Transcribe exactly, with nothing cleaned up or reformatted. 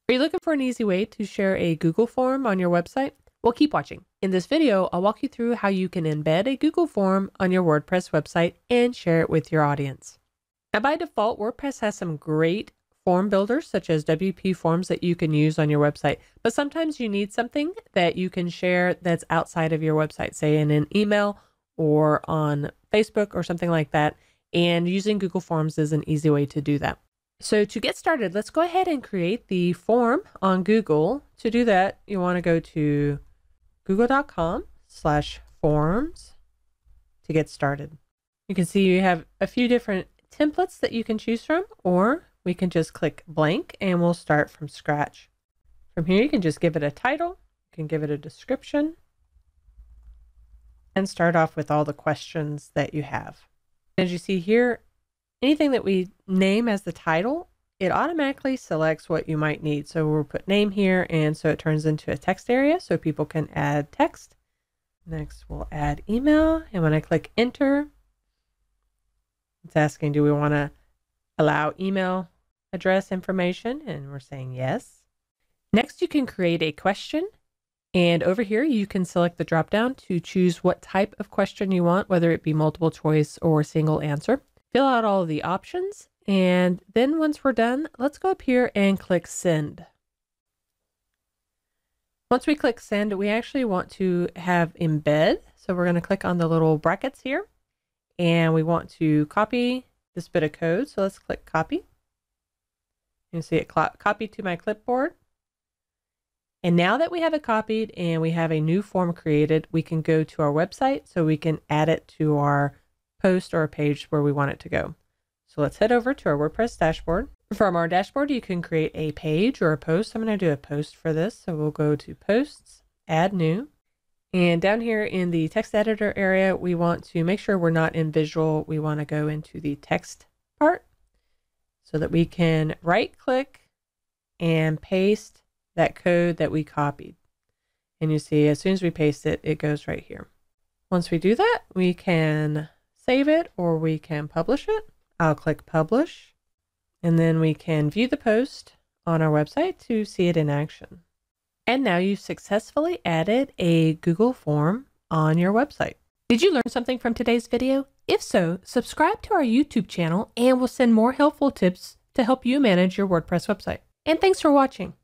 Are you looking for an easy way to share a Google form on your website? Well, keep watching. In this video, I'll walk you through how you can embed a Google form on your WordPress website and share it with your audience. Now, by default, WordPress has some great form builders such as W P forms that you can use on your website. But sometimes you need something that you can share that's outside of your website, say in an email or on Facebook or something like that. And using Google Forms is an easy way to do that. So to get started, let's go ahead and create the form on Google. To do that, you want to go to google.com slash forms to get started. You can see you have a few different templates that you can choose from, or we can just click blank and we'll start from scratch. From here, you can just give it a title, you can give it a description, and start off with all the questions that you have. As you see here, anything that we name as the title, it automatically selects what you might need. So we'll put name here, and so it turns into a text area so people can add text. Next, we'll add email, and when I click enter, it's asking, do we want to allow email address information? And we're saying yes. Next, you can create a question. And over here, you can select the drop-down to choose what type of question you want, whether it be multiple choice or single answer. Fill out all of the options. And then once we're done, let's go up here and click send. Once we click send, we actually want to have embed. So we're going to click on the little brackets here. And we want to copy this bit of code. So let's click copy. You see it copied to my clipboard. And now that we have it copied and we have a new form created, we can go to our website so we can add it to our post or a page where we want it to go. So let's head over to our WordPress dashboard. From our dashboard, you can create a page or a post. I'm going to do a post for this. So we'll go to posts, add new. And down here in the text editor area, we want to make sure we're not in visual. We want to go into the text part so that we can right click and paste that code that we copied. And you see, as soon as we paste it, it goes right here. Once we do that, we can save it or we can publish it. I'll click publish, and then we can view the post on our website to see it in action. And now you've successfully added a Google form on your website. Did you learn something from today's video? If so, subscribe to our YouTube channel and we'll send more helpful tips to help you manage your WordPress website. And thanks for watching.